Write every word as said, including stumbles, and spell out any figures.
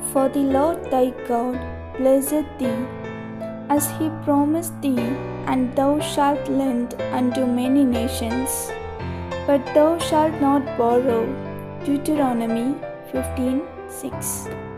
For the Lord thy God blesseth thee, as he promised thee, and thou shalt lend unto many nations, but thou shalt not borrow. Deuteronomy fifteen six.